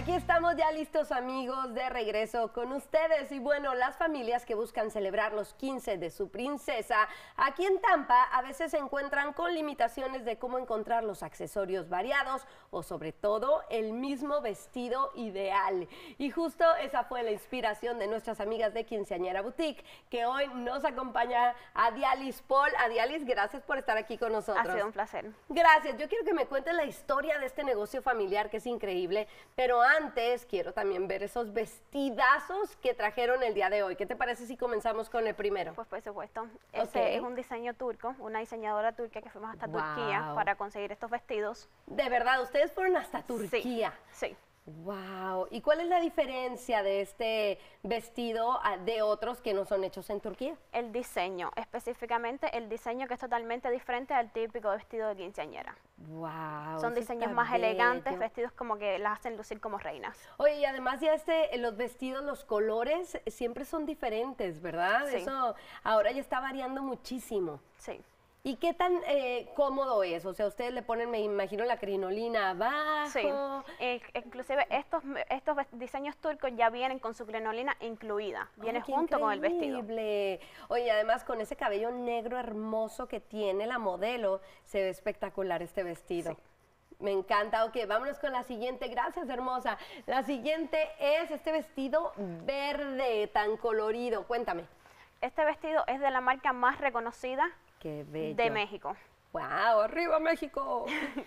Aquí estamos ya listos, amigos, de regreso con ustedes. Y bueno, las familias que buscan celebrar los 15 de su princesa aquí en Tampa a veces se encuentran con limitaciones de cómo encontrar los accesorios variados o sobre todo el mismo vestido ideal. Y justo esa fue la inspiración de nuestras amigas de Quinceañera Boutique, que hoy nos acompaña Adialis Paul. Adialis, gracias por estar aquí con nosotros. Ha sido un placer. Gracias. Yo quiero que me cuentes la historia de este negocio familiar que es increíble, pero antes quiero también ver esos vestidazos que trajeron el día de hoy. ¿Qué te parece si comenzamos con el primero? Pues por supuesto. Este es un diseño turco, una diseñadora turca que fuimos hasta Turquía para conseguir estos vestidos. De verdad, ustedes fueron hasta Turquía. Sí. Wow. ¿Y cuál es la diferencia de este vestido de otros que no son hechos en Turquía? El diseño, específicamente el diseño que es totalmente diferente al típico vestido de quinceañera. Wow. Son diseños más elegantes, vestidos como que las hacen lucir como reinas. Oye, y además ya los vestidos, los colores siempre son diferentes, ¿verdad? Sí. Eso ahora ya está variando muchísimo. Sí. ¿Y qué tan cómodo es? O sea, ustedes le ponen, me imagino, la crinolina abajo. Sí, inclusive estos diseños turcos ya vienen con su crinolina incluida, viene junto con el vestido. Oye, además con ese cabello negro hermoso que tiene la modelo, se ve espectacular este vestido. Sí. Me encanta. Ok, vámonos con la siguiente. Gracias, hermosa. La siguiente es este vestido verde tan colorido. Cuéntame. Este vestido es de la marca más reconocida de México. ¡Wow! ¡Arriba México!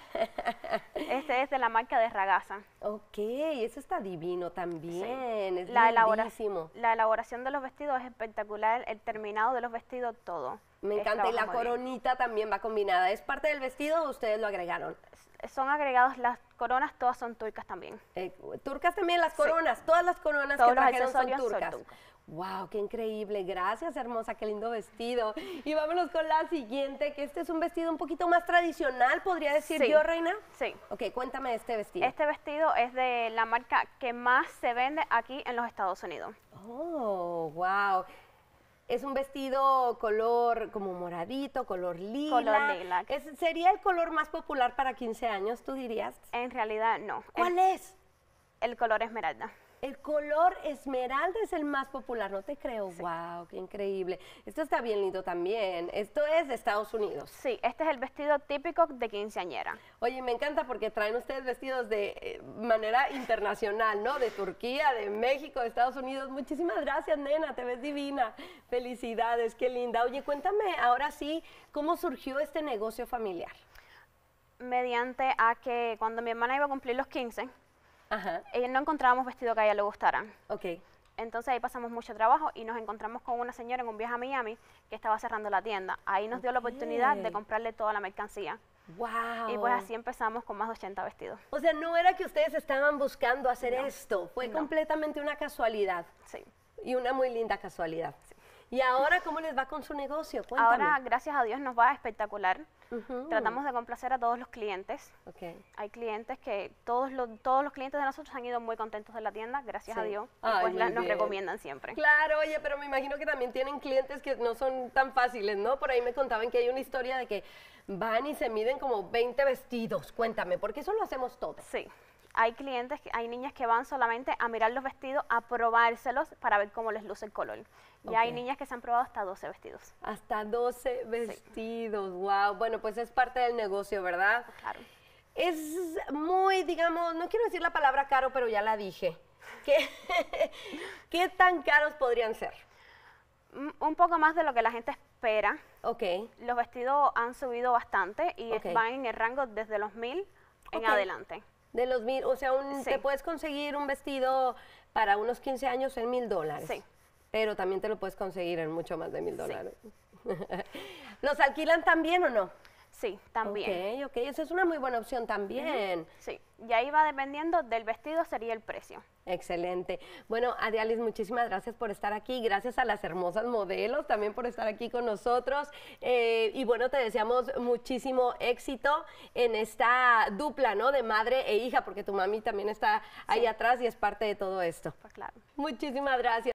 Este es de la marca de Ragazza. Ok, eso está divino también. Sí. Es la elaboración de los vestidos es espectacular, el terminado de los vestidos, todo. Me encanta, y la coronita también va combinada. ¿Es parte del vestido o ustedes lo agregaron? Son agregados, las coronas todas son turcas también. ¿Turcas también las coronas? Sí. Todas las coronas que trajeron son turcas. ¡Wow! ¡Qué increíble! Gracias, hermosa, qué lindo vestido. Y vámonos con la siguiente, que este es un vestido un poquito más tradicional, ¿podría decir yo, Reina? Sí. Ok, cuéntame de este vestido. Este vestido es de la marca que más se vende aquí en los Estados Unidos. ¡Oh, wow! Es un vestido color como moradito, color lila. Color lila. ¿Sería el color más popular para 15 años, tú dirías? En realidad, no. ¿Cuál es? El color esmeralda. El color esmeralda es el más popular, no te creo. Sí. ¡Wow! ¡Qué increíble! Esto está bien lindo también. Esto es de Estados Unidos. Sí, este es el vestido típico de quinceañera. Oye, me encanta porque traen ustedes vestidos de manera internacional, ¿no? De Turquía, de México, de Estados Unidos. Muchísimas gracias, nena, te ves divina. Felicidades, qué linda. Oye, cuéntame ahora sí, ¿cómo surgió este negocio familiar? Mediante a que cuando mi hermana iba a cumplir los 15, ajá, no encontrábamos vestido que a ella le gustaran. Ok. Entonces ahí pasamos mucho trabajo y nos encontramos con una señora en un viaje a Miami que estaba cerrando la tienda. Ahí nos dio la oportunidad de comprarle toda la mercancía. ¡Wow! Y pues así empezamos con más de 80 vestidos. O sea, no era que ustedes estaban buscando hacer esto, fue completamente una casualidad. Sí. Y una muy linda casualidad. Sí. ¿Y ahora cómo les va con su negocio? Cuéntame. Ahora, gracias a Dios, nos va espectacular. Tratamos de complacer a todos los clientes. Hay clientes que, todos los clientes de nosotros han ido muy contentos de la tienda, gracias a Dios, y pues nos recomiendan siempre. Claro, oye, pero me imagino que también tienen clientes que no son tan fáciles, ¿no? Por ahí me contaban que hay una historia de que van y se miden como 20 vestidos. Cuéntame, porque eso lo hacemos todos. Sí. Hay clientes, hay niñas que van solamente a mirar los vestidos, a probárselos para ver cómo les luce el color. Y hay niñas que se han probado hasta 12 vestidos. Hasta 12 vestidos, wow. Bueno, pues es parte del negocio, ¿verdad? Claro. Es muy, digamos, no quiero decir la palabra caro, pero ya la dije. ¿Qué tan caros podrían ser? Un poco más de lo que la gente espera. Ok. Los vestidos han subido bastante y van en el rango desde los 1000 en adelante. De los 1000, o sea, te puedes conseguir un vestido para unos 15 años en $1000. Sí. Pero también te lo puedes conseguir en mucho más de $1000. Sí. ¿Los alquilan también o no? Sí, también. Ok, esa es una muy buena opción también. Sí, y ahí va dependiendo del vestido, sería el precio. Excelente. Bueno, Adialis, muchísimas gracias por estar aquí. Gracias a las hermosas modelos también por estar aquí con nosotros. Y bueno, te deseamos muchísimo éxito en esta dupla, ¿no? De madre e hija, porque tu mami también está ahí atrás y es parte de todo esto. Pues claro. Muchísimas gracias.